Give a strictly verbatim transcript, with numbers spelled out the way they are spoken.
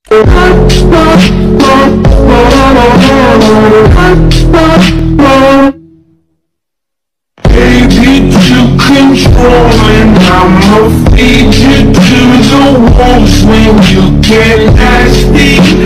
Baby, to control, and I'ma feed you to the wolves when you get nasty.